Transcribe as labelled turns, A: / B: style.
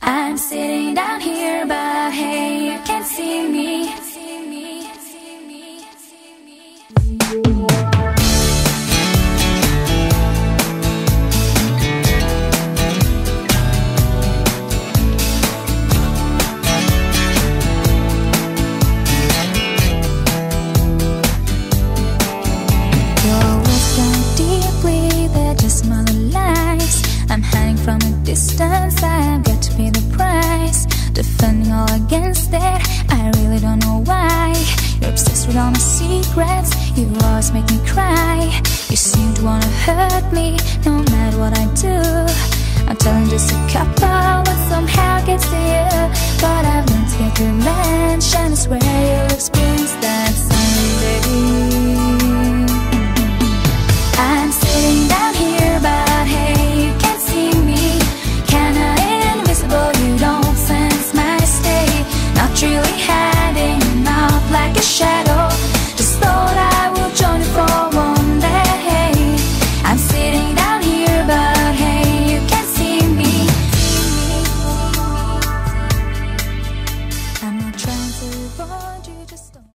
A: I'm sitting down here, but hey, you can't see me. I'm hiding from a distance, I've got to pay the price. Defending all against it, I really don't know why. You're obsessed with all my secrets, you always make me cry. You seem to wanna hurt me, no matter what I do. I'm telling just a couple, but somehow it gets to you. But I've learned to get revenge, and I swear you'll experience that